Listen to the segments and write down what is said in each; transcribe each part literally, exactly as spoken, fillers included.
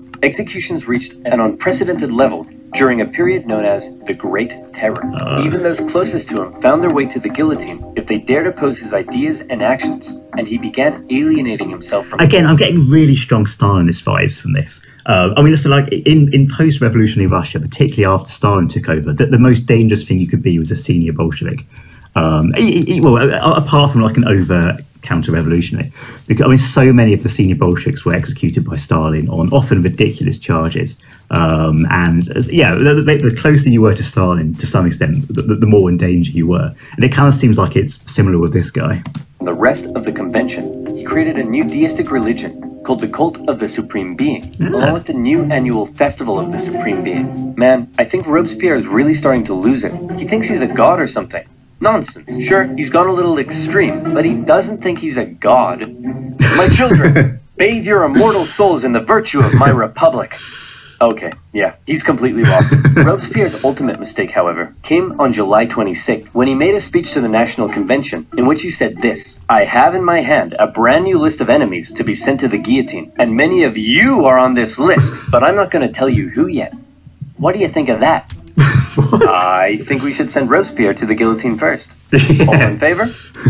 Executions reached an unprecedented level during a period known as the Great Terror. Uh, Even those closest to him found their way to the guillotine if they dared oppose his ideas and actions, and he began alienating himself from... Again, I'm getting really strong Stalinist vibes from this. Uh, I mean, so like in, in post-revolutionary Russia, particularly after Stalin took over, the, the most dangerous thing you could be was a senior Bolshevik. Um, it, it, well, apart from like an overt counter-revolutionary, because I mean, so many of the senior Bolsheviks were executed by Stalin on often ridiculous charges, um, and yeah, the, the, the closer you were to Stalin, to some extent, the, the more in danger you were. And it kind of seems like it's similar with this guy. The rest of the convention, he created a new deistic religion called the Cult of the Supreme Being, yeah. along with the new annual Festival of the Supreme Being. Man, I think Robespierre is really starting to lose it. He thinks he's a god or something. Nonsense. Sure, he's gone a little extreme, but he doesn't think he's a god. My children, bathe your immortal souls in the virtue of my republic. Okay, yeah, he's completely lost. Robespierre's ultimate mistake, however, came on July twenty-sixth, when he made a speech to the National Convention, in which he said this: I have in my hand a brand new list of enemies to be sent to the guillotine, and many of you are on this list, but I'm not going to tell you who yet. What do you think of that? What? I think we should send Robespierre to the guillotine first. Yeah. All in favor?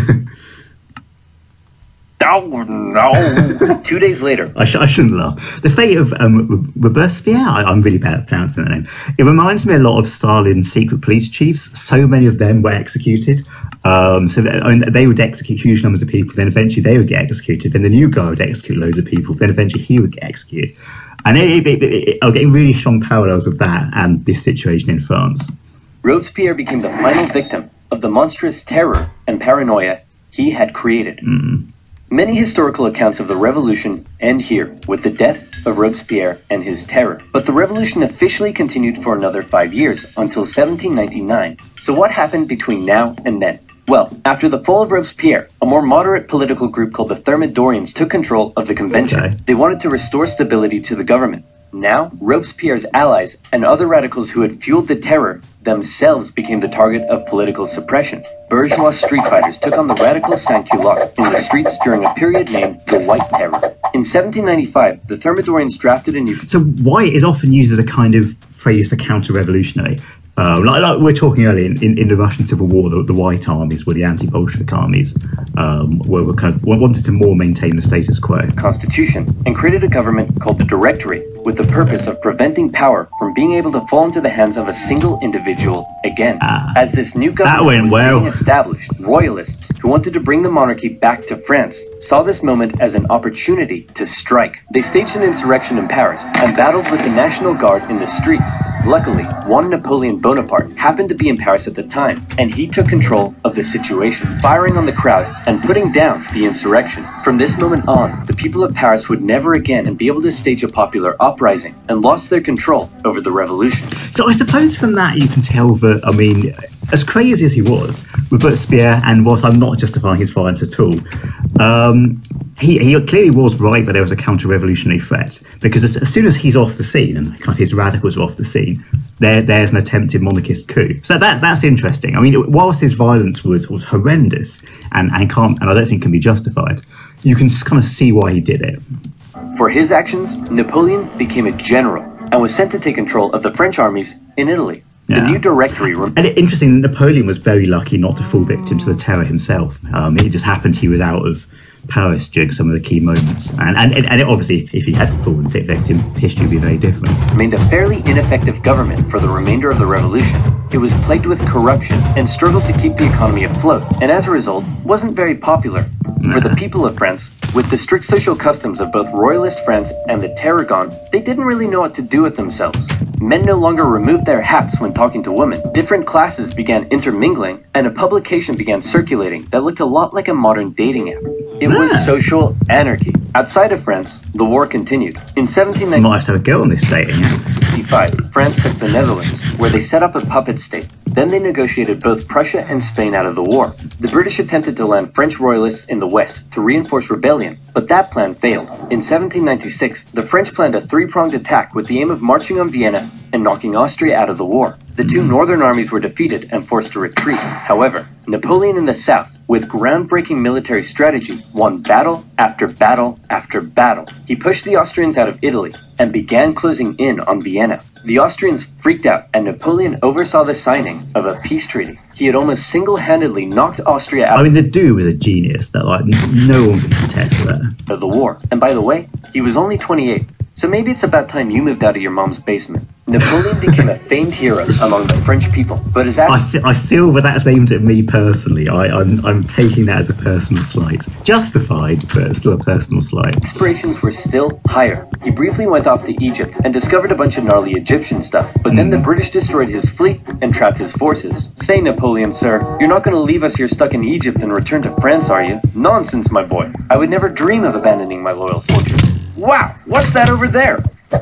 Oh, no. Two days later. I, sh I shouldn't laugh. The fate of um, Robespierre, I I'm really bad at pronouncing that name. It reminds me a lot of Stalin's secret police chiefs. So many of them were executed. Um, so they, I mean, they would execute huge numbers of people, then eventually they would get executed, then the new guy would execute loads of people, then eventually he would get executed. And it, it, it, it, I'm getting really strong parallels of that and this situation in France. Robespierre became the final victim of the monstrous terror and paranoia he had created. Mm. Many historical accounts of the revolution end here with the death of Robespierre and his terror. But the revolution officially continued for another five years, until seventeen ninety-nine. So what happened between now and then? Well, after the fall of Robespierre, a more moderate political group called the Thermidorians took control of the convention. Okay. They wanted to restore stability to the government. Now, Robespierre's allies and other radicals who had fueled the terror themselves became the target of political suppression. Bourgeois street fighters took on the radical sans-culottes in the streets during a period named the White Terror. In seventeen ninety-five, the Thermidorians drafted a new... So white is often used as a kind of phrase for counter-revolutionary. Uh, like, like we were talking earlier, in, in, in the Russian Civil War, the, the white armies were the anti-Bolshevik armies, um, were, were kind of wanted to more maintain the status quo. Constitution, and created a government called the Directory, with the purpose of preventing power from being able to fall into the hands of a single individual again. Ah, As this new government that went was well. being established, royalists who wanted to bring the monarchy back to France saw this moment as an opportunity to strike. They staged an insurrection in Paris and battled with the National Guard in the streets. Luckily, one Napoleon Bonaparte happened to be in Paris at the time, and he took control of the situation, firing on the crowd and putting down the insurrection. From this moment on, the people of Paris would never again be able to stage a popular uprising and lost their control over the revolution. So I suppose from that you can tell that, I mean, as crazy as he was, Robespierre, and whilst I'm not justifying his violence at all, um, he, he clearly was right that there was a counter-revolutionary threat, because as, as soon as he's off the scene and kind of his radicals are off the scene, there there's an attempted monarchist coup. So that that's interesting. I mean, whilst his violence was, was horrendous and, and can't, and I don't think can be justified, you can kind of see why he did it. For his actions, Napoleon became a general and was sent to take control of the French armies in Italy. Yeah. The new directory... And it, interesting, Napoleon was very lucky not to fall victim to the terror himself. Um, it just happened he was out of Paris during some of the key moments. And, and, and it, obviously, if he hadn't fallen victim, history would be very different. Remained a fairly ineffective government for the remainder of the revolution. It was plagued with corruption and struggled to keep the economy afloat, and as a result, wasn't very popular. Nah. For the people of France, with the strict social customs of both royalist France and the terror gone, they didn't really know what to do with themselves. Men no longer removed their hats when talking to women. Different classes began intermingling, and a publication began circulating that looked a lot like a modern dating app. It was Ah. social anarchy. Outside of France, the war continued. In seventeen ninety-five, Might have to have a girl on this dating app. France took the Netherlands, where they set up a puppet state. Then they negotiated both Prussia and Spain out of the war. The British attempted to land French royalists in the west to reinforce rebellion, but that plan failed. In seventeen ninety-six, the French planned a three-pronged attack with the aim of marching on Vienna and knocking Austria out of the war. the two northern armies were defeated and forced to retreat. However, Napoleon in the south, with groundbreaking military strategy, won battle after battle after battle. He pushed the Austrians out of Italy and began closing in on Vienna. The Austrians freaked out, and Napoleon oversaw the signing of a peace treaty. He had almost single-handedly knocked Austria out I mean, the dude was a genius that, like, no one could contest that. of the war. And by the way, he was only twenty-eight. So maybe it's about time you moved out of your mom's basement. Napoleon became a famed hero among the French people, but his I, f- I feel that that's aimed at me personally. I, I'm, I'm taking that as a personal slight. Justified, but still a personal slight. aspirations were still higher. He briefly went off to Egypt and discovered a bunch of gnarly Egyptian stuff, but then the British destroyed his fleet and trapped his forces. Say, Napoleon, sir, you're not going to leave us here stuck in Egypt and return to France, are you? Nonsense, my boy. I would never dream of abandoning my loyal soldiers. Wow, what's that over there?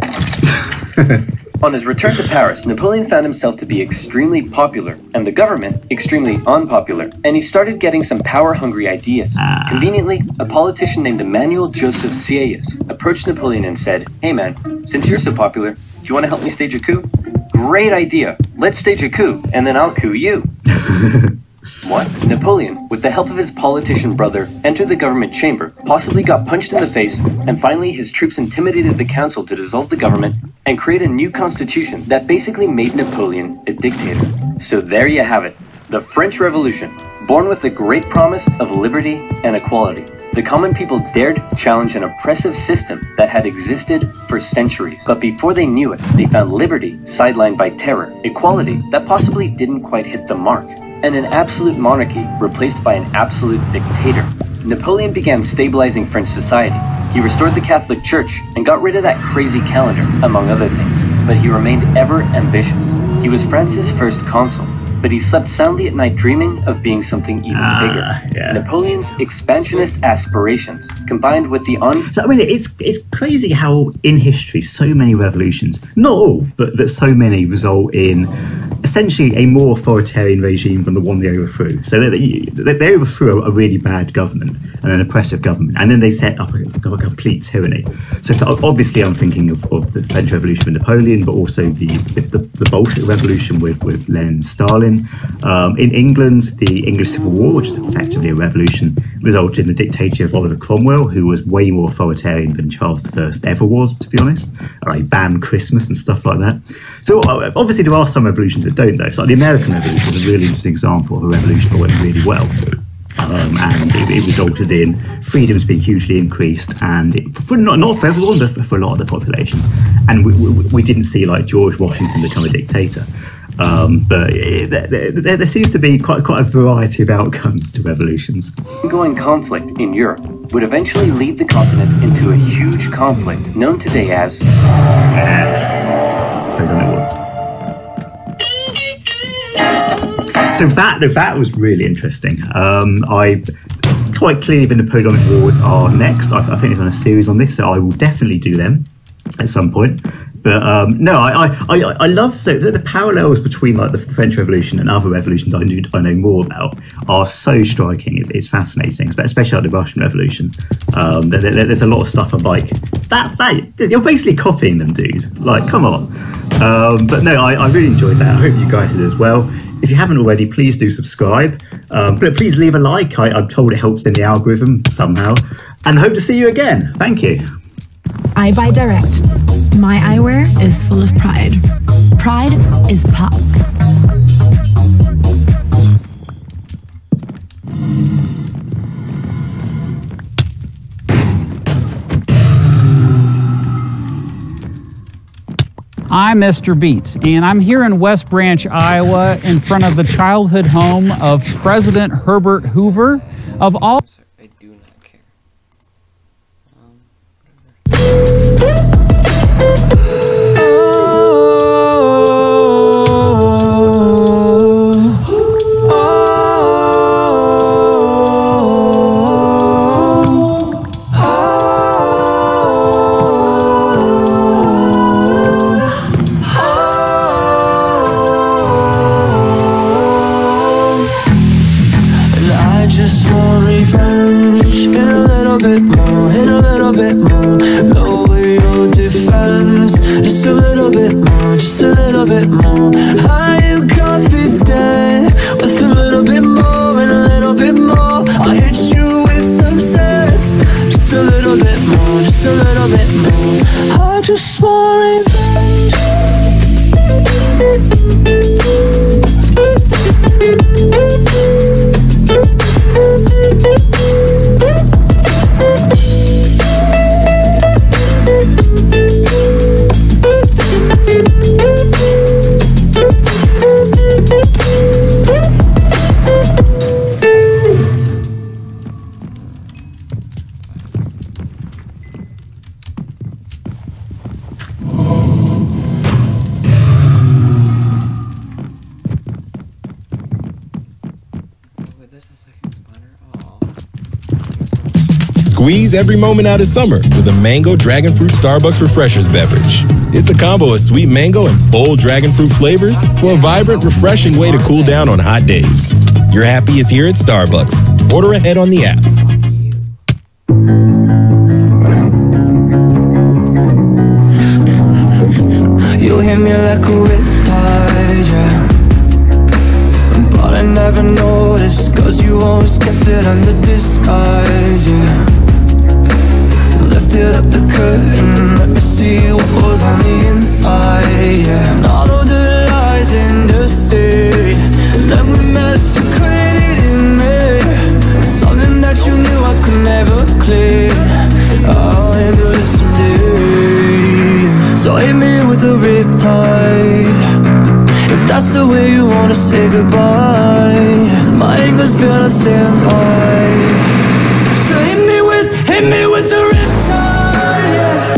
On his return to Paris, Napoleon found himself to be extremely popular, and the government extremely unpopular, and he started getting some power-hungry ideas. Conveniently, a politician named Emmanuel Joseph Sieyès approached Napoleon and said, "Hey man, since you're so popular, do you want to help me stage a coup?" "Great idea. Let's stage a coup, and then I'll coup you." What? Napoleon, with the help of his politician brother, entered the government chamber, possibly got punched in the face, and finally his troops intimidated the council to dissolve the government and create a new constitution that basically made Napoleon a dictator. So there you have it, the French Revolution, born with the great promise of liberty and equality. The common people dared challenge an oppressive system that had existed for centuries. But before they knew it, they found liberty sidelined by terror, equality that possibly didn't quite hit the mark, and an absolute monarchy replaced by an absolute dictator. Napoleon began stabilizing French society. He restored the Catholic Church and got rid of that crazy calendar, among other things. But he remained ever ambitious. He was France's first consul, but he slept soundly at night dreaming of being something even Ah, bigger. yeah. Napoleon's expansionist aspirations, combined with the un- So, I mean, it's it's crazy how in history so many revolutions, not all, but, but so many result in essentially a more authoritarian regime than the one they overthrew. So they, they, they overthrew a, a really bad government and an oppressive government, and then they set up a, a complete tyranny. So obviously I'm thinking of, of the French Revolution with Napoleon, but also the, the, the Bolshevik Revolution with, with Lenin and Stalin. Um, in England, the English Civil War, which is effectively a revolution, resulted in the dictatorship of Oliver Cromwell, who was way more authoritarian than Charles the First ever was, to be honest. Like, banned Christmas and stuff like that. So uh, obviously there are some revolutions that don't, though. So like the American Revolution is a really interesting example of a revolution that went really well. Um, and it, it resulted in freedoms being hugely increased, and it, for not, not for everyone, but for, for a lot of the population. And we, we, we didn't see like George Washington become a dictator. Um, but it, there, there, there seems to be quite quite a variety of outcomes to revolutions. ongoing conflict in Europe would eventually lead the continent into a huge conflict known today as Yes. I don't know what. So that that was really interesting. Um, I quite clearly the Napoleonic Wars are next. I, I think there's on a series on this, so I will definitely do them at some point. But um, no, I, I, I, I love so the, the parallels between like the French Revolution and other revolutions I do I know more about are so striking. It, it's fascinating, especially like the Russian Revolution. Um, there, there, there's a lot of stuff I'm like that. That you're basically copying them, dude. Like, come on. Um, but no, I, I really enjoyed that. I hope you guys did as well. If you haven't already, please do subscribe. Um, but please leave a like. I, I'm told it helps in the algorithm somehow. And hope to see you again. Thank you. I buy direct. My eyewear is full of pride. Pride is pop. I'm Mister Beats, and I'm here in West Branch, Iowa, in front of the childhood home of President Herbert Hoover. Of all I do not care. Um, I just want revenge, and a little bit more, and a little bit more. Lower your defense, just a little bit more, just a little bit more. I just want revenge. Squeeze every moment out of summer with a mango dragon fruit Starbucks Refreshers beverage. It's a combo of sweet mango and bold dragon fruit flavors for a vibrant, refreshing way to cool down on hot days. Your happy is here at Starbucks. Order ahead on the app. You hit me like a riptide, yeah. But I never noticed, cause you always kept it under disguise, yeah. Lifted up the curtain, let me see what was on the inside, yeah. And all of the lies and deceit, an ugly mess you created in me, something that you knew I could never clean. I'll handle it someday. So hit me with a riptide, if that's the way you wanna say goodbye. My anger's been on standby. So hit me with, hit me with a riptide, yeah.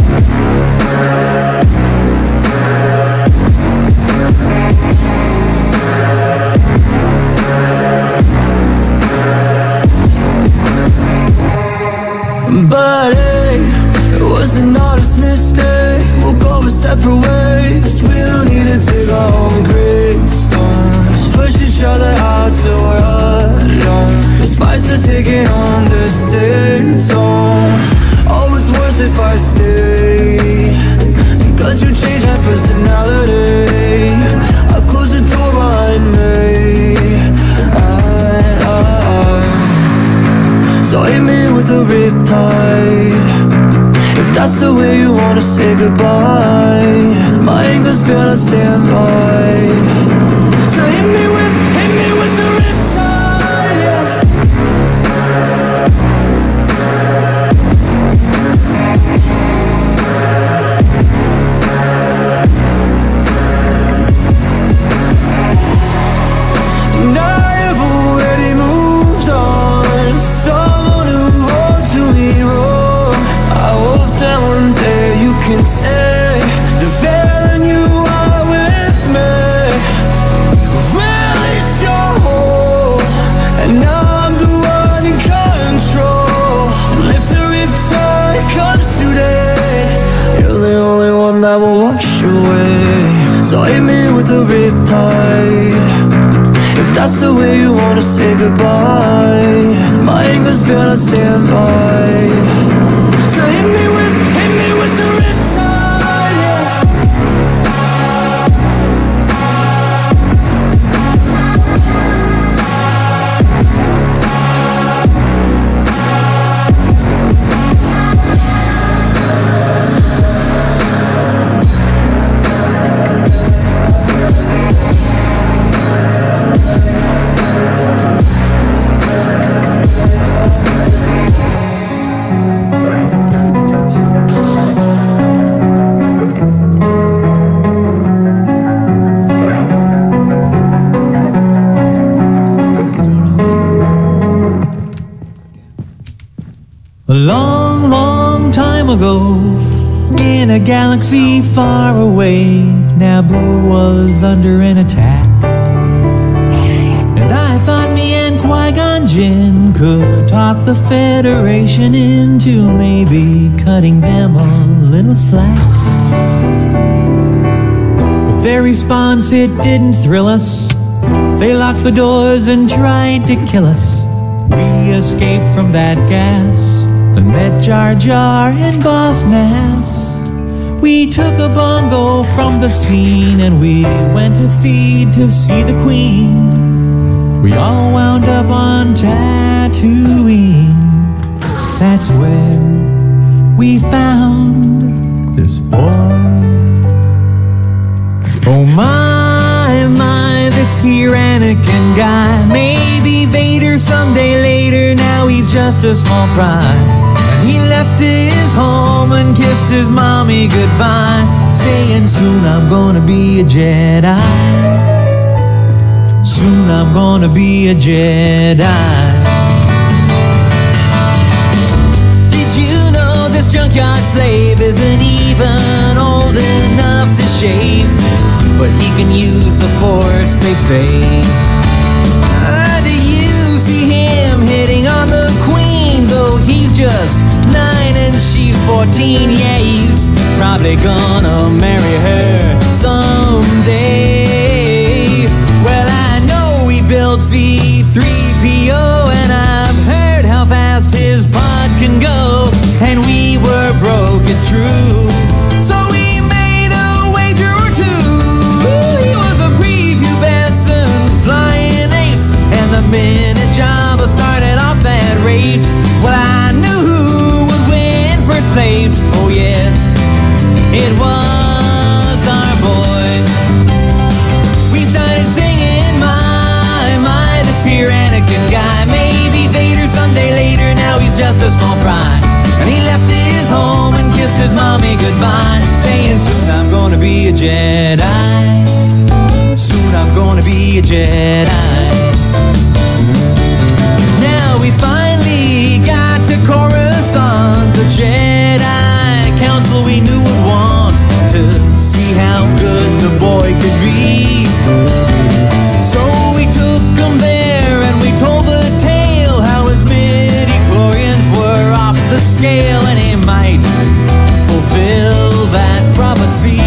But hey, it was an honest mistake. We'll go our separate ways. We don't need to take our own gravestones, push each other out till we're alone. These fights are taking on the same tone. Always worse if I stay, cause you changed my personality. I close the door behind me. I, I, so hit me with a riptide, if that's the way you wanna say goodbye. My anger's been on standby. So hit me with, hit me with the riptide, yeah. And I have already moved on, someone who won't do me wrong. I hope that one day you can say the feeling you are with me release your hold, and now I'm the one in control. And if the riptide comes today, you're the only one that will wash away. So hit me with a riptide, if that's the way you wanna say goodbye. My anger's been on standby. So hit me with, hit me with the riptide, yeah. A long, long time ago, in a galaxy far away, Naboo was under an attack. And I thought me and Qui-Gon Jinn could talk the Federation into maybe cutting them a little slack. But their response, it didn't thrill us. They locked the doors and tried to kill us. We escaped from that gas, then met Jar Jar and Boss Nass. We took a bongo from the scene and we went to feed to see the Queen. We all wound up on Tatooine. That's where we found this boy. Oh my, my, this here Anakin guy. Maybe Vader someday later, now he's just a small fry. And he left his home and kissed his mommy goodbye, saying soon I'm gonna be a Jedi. Soon I'm gonna be a Jedi. Did you know this junkyard slave isn't even old enough to shave? But he can use the Force, they say. Uh, do you see him hitting on the Queen? Though he's just nine and she's fourteen. Yeah, he's probably gonna marry her someday. Well, I know he built C three P O, and I've heard how fast his pod can go. And we were broke, it's true. So we made a wager or two. He was a preview best and flying ace. And the minute Jabba started off that race, well, I knew who would win first place. Oh yes, it was our boy. We started singing, my, my, this here Anakin guy. Maybe Vader someday later, now he's just a small fry. And he left his home and kissed his mommy goodbye, saying soon I'm gonna be a Jedi. Soon I'm gonna be a Jedi. Now we finally got to Coruscant, the Jedi Council we knew would want to see how good the boy could be. So we took him there and we told the tale how his midi-chlorians were off the scale, and he might fulfill that prophecy.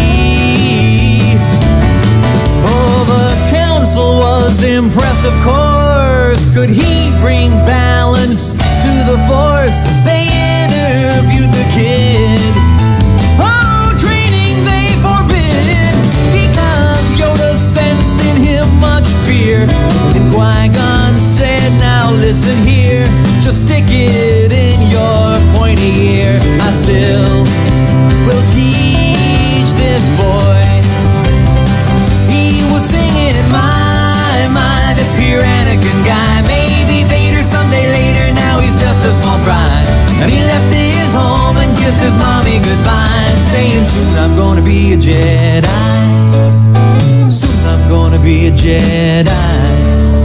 Oh, the council was impressed, of course. Could he bring balance to the Force? They interviewed the kid. Oh, training they forbid, because Yoda sensed in him much fear. And Qui-Gon said, now listen here, just stick it in your pointy ear. I still will teach this boy. He was singing, my, my, this here Anakin guy. Maybe Vader someday later, now he's just a small fry. And he left his home and kissed his mommy goodbye, saying soon I'm gonna be a Jedi. Soon I'm gonna be a Jedi.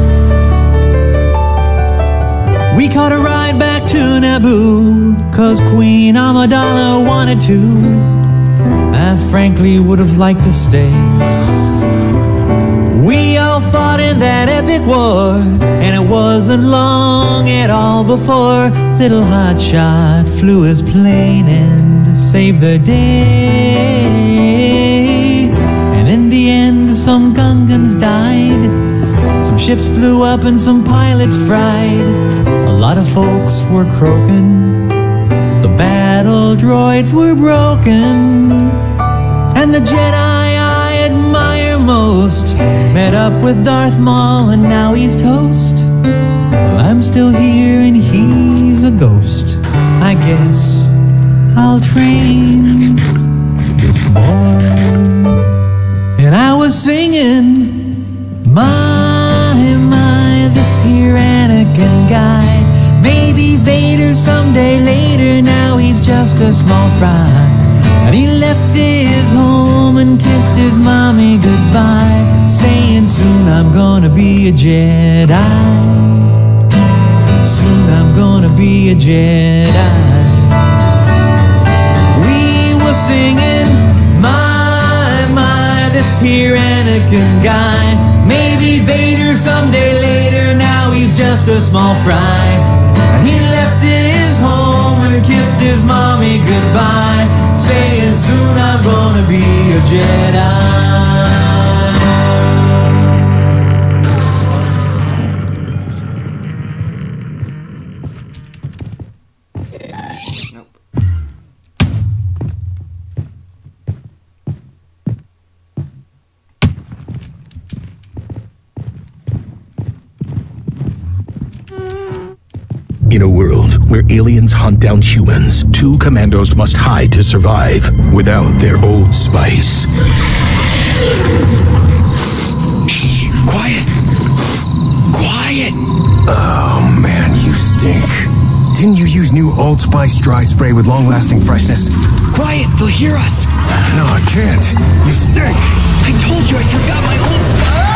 We caught a ride back to Naboo, cause Queen Amidala wanted to. I frankly would have liked to stay. We all fought in that epic war, and it wasn't long at all before little Hotshot flew his plane and saved the day. And in the end, some Gungans died, some ships blew up and some pilots fried. A lot of folks were croaking, the battle droids were broken, and the Jedi I admire most met up with Darth Maul, and now he's toast. Well, I'm still here and he's a ghost. I guess I'll train this boy. And I was singing, my, my, this here Anakin guy. Maybe Vader someday later, now he's just a small fry. And he left his home and kissed his mommy goodbye, saying soon I'm gonna be a Jedi. Soon I'm gonna be a Jedi. We were singing, my, my, this here Anakin guy. Maybe Vader someday later, now he's just a small fry. And he left his home and kissed his mommy goodbye, saying soon I'm gonna be a Jedi. In a world where aliens hunt down humans, two commandos must hide to survive without their Old Spice. Shh! Quiet! Quiet! Oh man, you stink. Didn't you use new Old Spice dry spray with long-lasting freshness? Quiet! They'll hear us! No, I can't. You stink! I told you I forgot my Old Spice!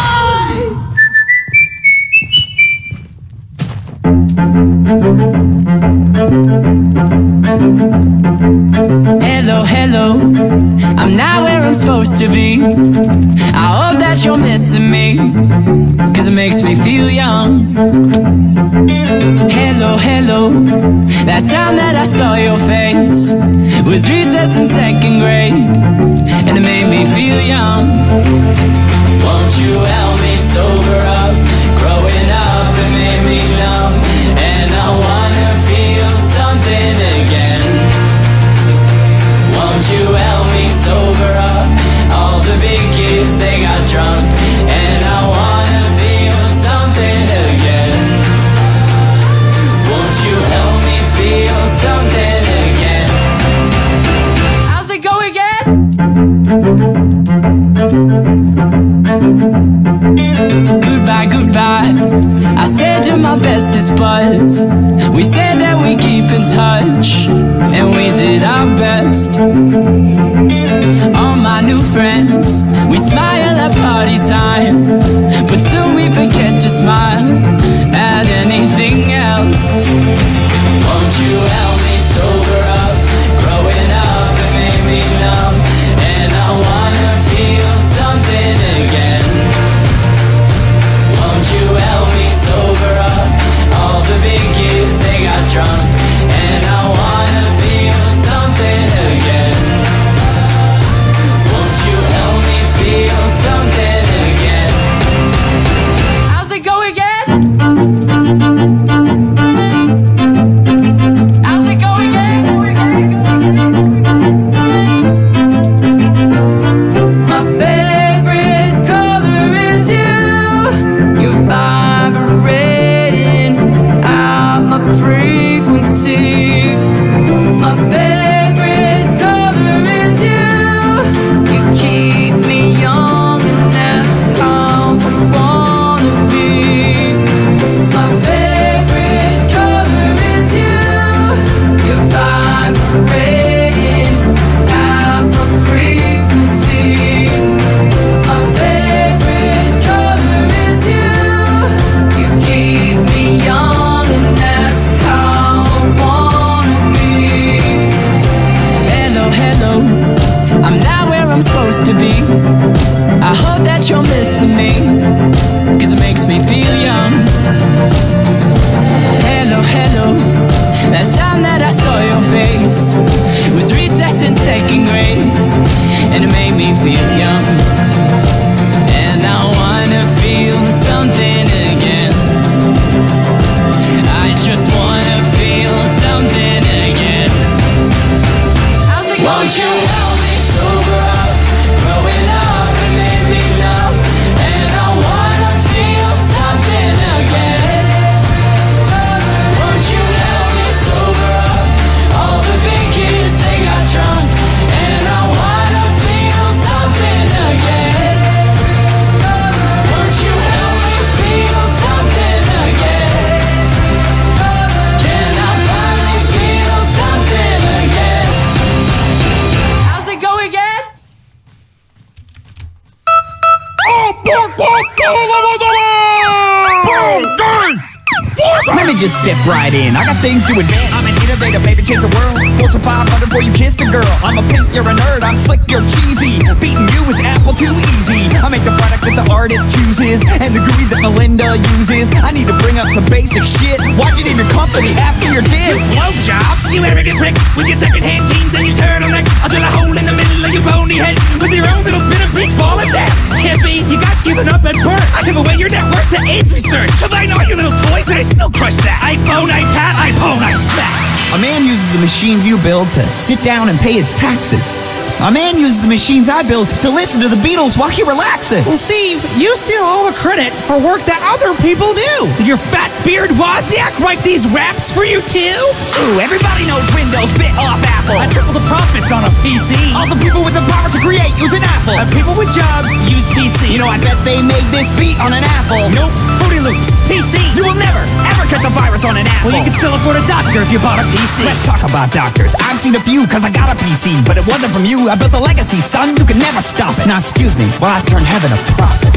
Hello, hello, I'm not where I'm supposed to be. I hope that you're missing me, cause it makes me feel young. Hello, hello, last time that I saw your face was recess in second grade, and it made me feel young. Won't you help me sober up? Growing up, it made me numb, and I wanna feel something again. Won't you help me sober up? All the big kids, they got drunk, and I wanna feel something again. Won't you help me feel something again? How's it go again? Goodbye, goodbye, I said to my bestest buds. We said that we keep in touch, and we did our best. All my new friends, we smile at party time, but soon we forget to smile at anything else. Won't you help me sober up? Growing up, it made me numb, and I wanna feel something again. Won't you help me sober up? All the big kids, they got drunk, and I wanna feel something again. Won't you help me feel something again? How's it go again? How's it go again? My favorite color is you. You're vibrating out my frequency. My favorite color is you. You keep me young, and that's how I wanna be. My favorite color is you. You're vibrating out my frequency. My favorite color is you. You keep me young, and that's how I wanna be. Hello, hello, I'm not where I'm supposed to be. I hope that you're missing me, cause it makes me feel young. Hello, hello, last time that I saw your face was recess in second grade, and it made me feel young. And I wanna feel something again. I just wanna feel something again. How's it going? Won't you help me sober up? Growing up, it made me numb, and I wanna feel something again. Won't you help me sober up? All the big kids, they got drunk, and I wanna feel something again. Won't you help me feel something again? Can I finally feel something again? How's it go again? Let me just step right in. I got things to admit. I'm an innovator, baby, change the world. Fortune five hundred before you kissed a girl. I'm a pimp, you're a nerd. I'm slick, you're cheesy. Beating you is apple too easy. I make the product that the artist chooses, and the gooey that Melinda uses. I need to bring up some basic shit. Watch it in your company after your dick. Blowjobs, you arrogant prick. With your second-hand jeans and your turtleneck. I'll drill a hole in the middle of your pony head with your own little spinner beach ball of death. Hippie, you got given up at birth. I give away your net worth to AIDS research. So I know your little toys, and I still crush that. iPhone, iPad, iPhone, I smack. A man uses the machines you build to sit down and pay his taxes. A man uses the machines I build to listen to the Beatles while he relaxes. Well, Steve, you steal all the credit for work that other people do. Did your fat beard Wozniak write these raps for you too? Ooh, everybody knows Windows bit off Apple. I triple the profits on a P C. All the people with the power to create use an Apple. And people with jobs use P C. You know, I bet they made this beat on an Apple. Nope, Fruity Loops, P C. You will never, ever catch a virus on an Apple. Well, you can still afford a doctor if you bought a P C. Let's talk about doctors. I've seen a few cause I got a P C, but it wasn't from you. I built a legacy, son. You can never stop it. Now excuse me while I turn heaven a profit.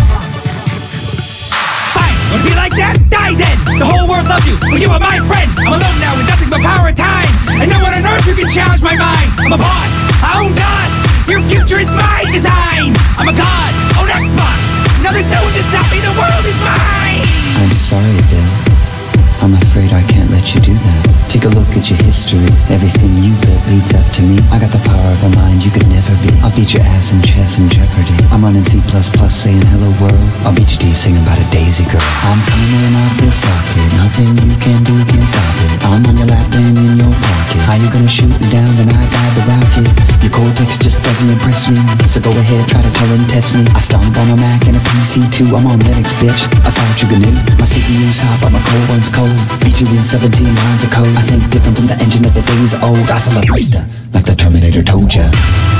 Fine, wanna be like that? Die then! The whole world loves you, but you are my friend. I'm alone now with nothing but power and time, and no one on earth who can challenge my mind. I'm a boss, I own DOS. Your future is my design. I'm a god, own Xbox. Now there's no one to stop me, the world is mine. I'm sorry, Bill. I'm afraid I can't let you do that. Take a look at your history. Everything you built leads up to me. I got the power of a mind you could never be. I'll beat your ass in chess and Jeopardy. I'm running C plus plus saying hello world. I'll beat you to singing about a daisy girl. I'm coming off this socket. Nothing you can do can stop it. I'm on your lap and in your pocket. How you gonna shoot me down when I got the rocket? Your cortex just doesn't impress me. So go ahead, try to tell and test me. I stomp on a Mac and a P C too. I'm on Linux, bitch. I thought you could knew. My C P U's hot, but my core one's cold. Beat you in seventeen lines of code. I think different from the engine of the days old. Hasta la vista, like the Terminator told ya.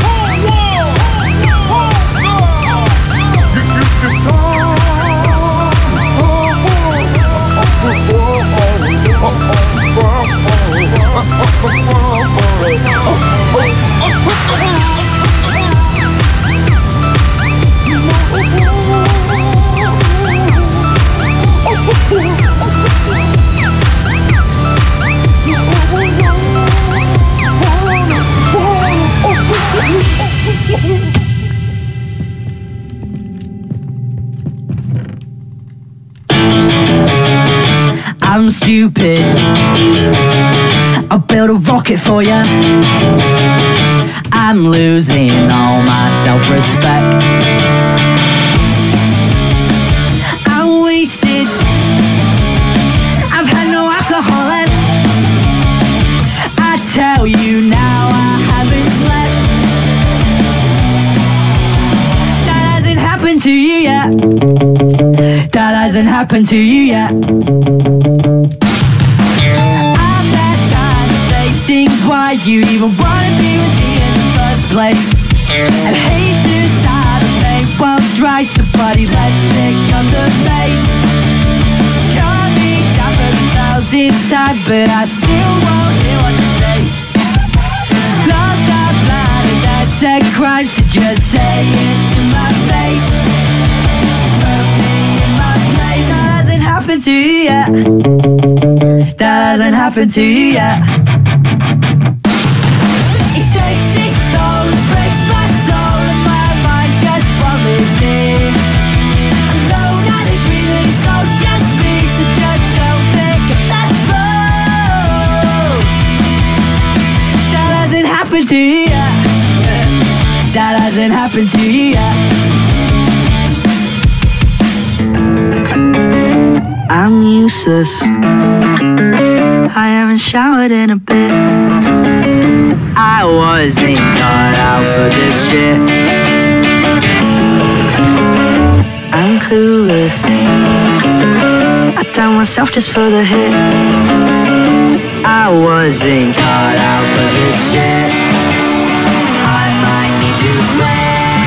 I'm stupid. I'll build a rocket for ya. I'm losing all my self-respect. I'm wasted. I've had no alcohol left. I tell you now, I haven't slept. That hasn't happened to you yet. That hasn't happened to you yet. Why you'd even wanna be with me in the first place. I'd hate to decide if they won't dry, so buddy, let's pick on the face. Call me down for the thousandth time, but I still won't hear what you say. Love's not blind and that's a crime, so just say it to my face. Put me in my place. That hasn't happened to you yet. That hasn't happened to you yet. To you yet. That hasn't happened to you yet. I'm useless. I haven't showered in a bit. I wasn't cut out for this shit. I'm clueless. I down myself just for the hit. I wasn't cut out for this shit. I might need to quit.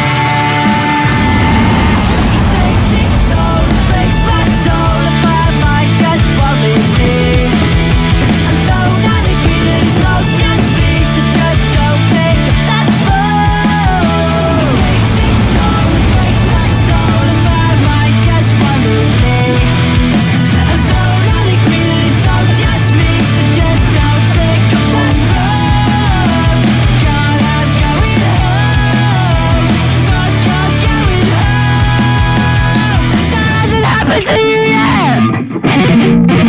It takes its toll, it breaks my soul if I might just worry me. Alone, I agree that it's all just me, so just don't pick up that phone. It takes its toll, it breaks my soul if I might just worry me. Alone, I agree that it's all just me, so just don't pick up that phone. God, I'm going home. God, God, going home. That hasn't happened to you yet.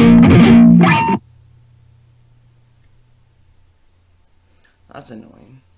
That's annoying.